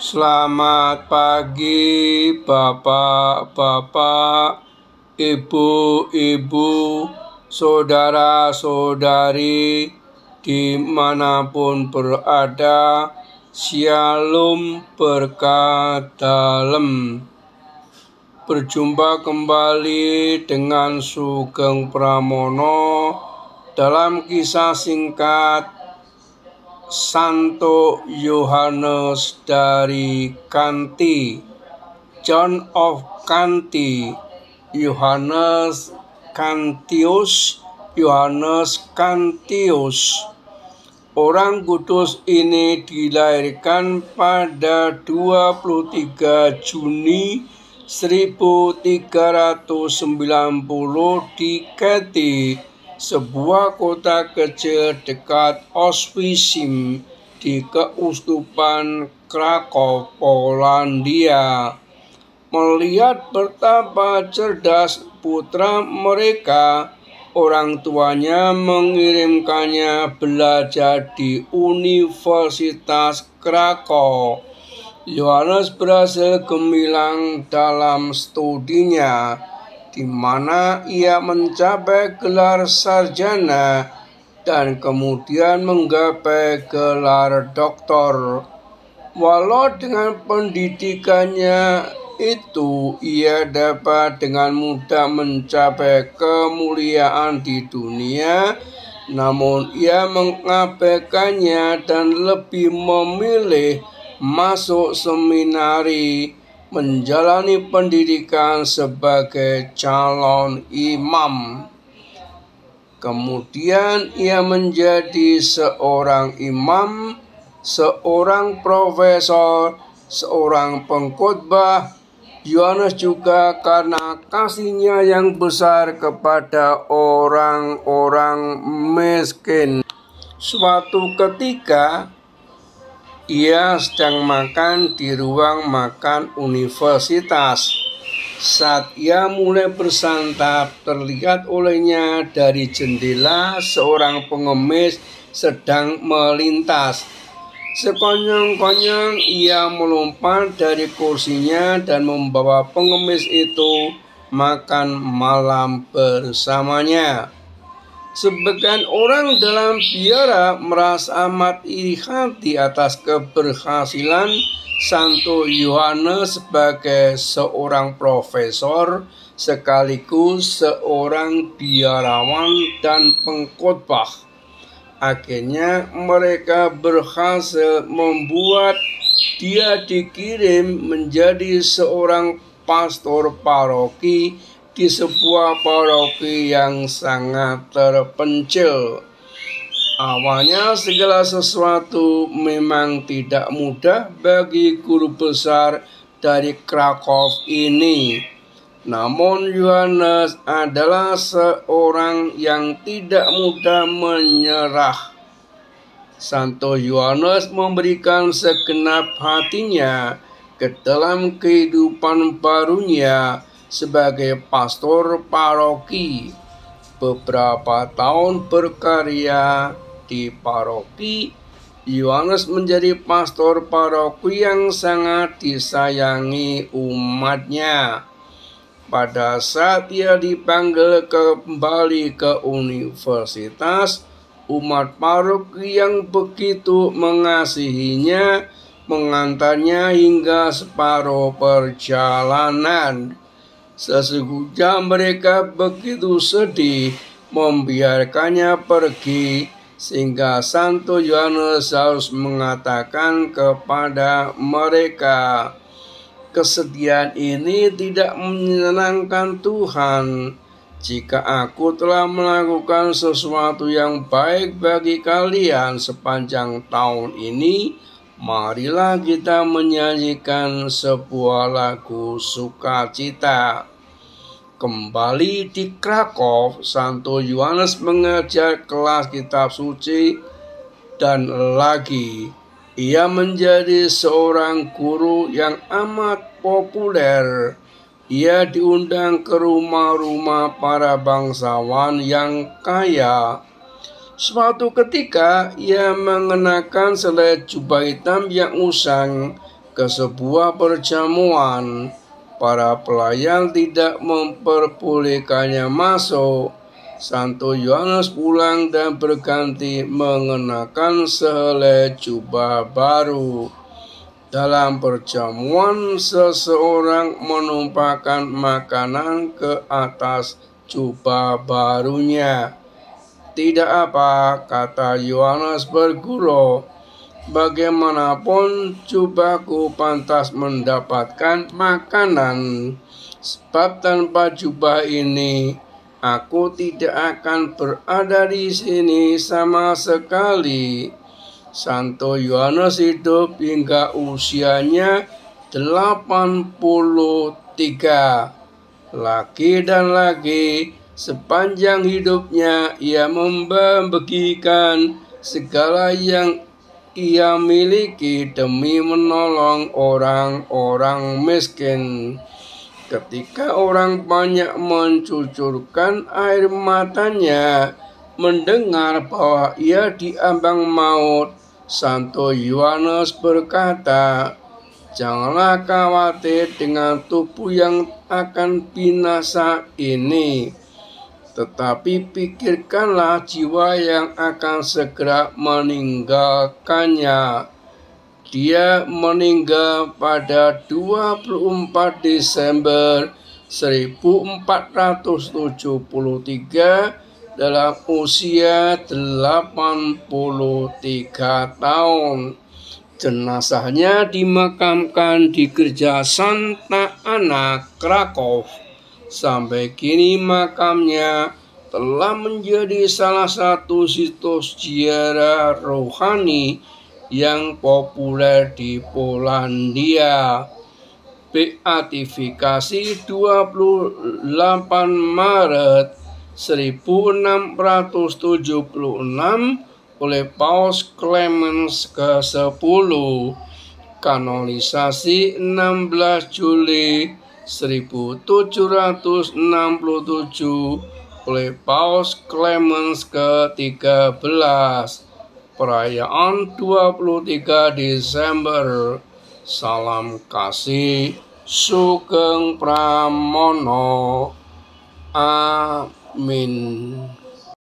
Selamat pagi Bapak-bapak, Ibu-ibu, saudara-saudari, dimanapun berada. Shalom, berkat dalem. Berjumpa kembali dengan Sugeng Pramono dalam kisah singkat Santo Yohanes dari Kanti, John of Kanti, Yohanes Kantius. Orang kudus ini dilahirkan pada 23 Juni 1390 di Keti, sebuah kota kecil dekat Oświęcim di Keuskupan Krakow, Polandia. Melihat betapa cerdas putra mereka, orang tuanya mengirimkannya belajar di Universitas Krakow. Yohanes berhasil gemilang dalam studinya, di mana ia mencapai gelar sarjana dan kemudian menggapai gelar doktor. Walau dengan pendidikannya itu ia dapat dengan mudah mencapai kemuliaan di dunia, namun ia mengabaikannya dan lebih memilih masuk seminari, menjalani pendidikan sebagai calon imam. Kemudian ia menjadi seorang imam, seorang profesor, seorang pengkhotbah. Yohanes juga karena kasihnya yang besar kepada orang-orang miskin. Suatu ketika ia sedang makan di ruang makan universitas. Saat ia mulai bersantap, terlihat olehnya dari jendela seorang pengemis sedang melintas. Sekonyong-konyong ia melompat dari kursinya dan membawa pengemis itu makan malam bersamanya. Sebagian orang dalam biara merasa amat iri hati atas keberhasilan Santo Yohanes sebagai seorang profesor sekaligus seorang biarawan dan pengkhotbah. Akhirnya mereka berhasil membuat dia dikirim menjadi seorang pastor paroki di sebuah paroki yang sangat terpencil. Awalnya segala sesuatu memang tidak mudah bagi guru besar dari Krakow ini. Namun Yohanes adalah seorang yang tidak mudah menyerah. Santo Yohanes memberikan segenap hatinya ke dalam kehidupan barunya sebagai pastor paroki. Beberapa tahun berkarya di paroki, Yohanes menjadi pastor paroki yang sangat disayangi umatnya. Pada saat ia dipanggil kembali ke universitas, umat paroki yang begitu mengasihinya mengantarnya hingga separuh perjalanan. Sesungguhnya mereka begitu sedih membiarkannya pergi, sehingga Santo Yohanes harus mengatakan kepada mereka, "Kesedihan ini tidak menyenangkan Tuhan. Jika aku telah melakukan sesuatu yang baik bagi kalian sepanjang tahun ini, marilah kita menyanyikan sebuah lagu sukacita." Kembali di Krakow, Santo Yohanes mengajar kelas kitab suci, dan lagi ia menjadi seorang guru yang amat populer. Ia diundang ke rumah-rumah para bangsawan yang kaya. Suatu ketika ia mengenakan selai jubah hitam yang usang ke sebuah perjamuan. Para pelayan tidak memperbolehkannya masuk. Santo Yohanes pulang dan berganti mengenakan sehelai jubah baru. Dalam perjamuan, seseorang menumpahkan makanan ke atas jubah barunya. "Tidak apa," kata Yohanes bergurau, "bagaimanapun jubahku pantas mendapatkan makanan, sebab tanpa jubah ini aku tidak akan berada di sini sama sekali." Santo Yohanes hidup hingga usianya 83. Lagi dan lagi sepanjang hidupnya ia membagikan segala yang ia miliki demi menolong orang-orang miskin. Ketika orang banyak mencucurkan air matanya mendengar bahwa ia diambang maut, Santo Yohanes berkata, "Janganlah khawatir dengan tubuh yang akan binasa ini, tetapi pikirkanlah jiwa yang akan segera meninggalkannya." Dia meninggal pada 24 Desember 1473 dalam usia 83 tahun. Jenazahnya dimakamkan di Gereja Santa Anna, Krakow. Sampai kini makamnya telah menjadi salah satu situs ziarah rohani yang populer di Polandia. Beatifikasi 28 Maret 1676 oleh Paus Clemens ke-10. Kanonisasi 16 Juli 1767 oleh Paus Clemens ke-13. Perayaan 23 Desember. Salam kasih, Sugeng Pramono. Amin.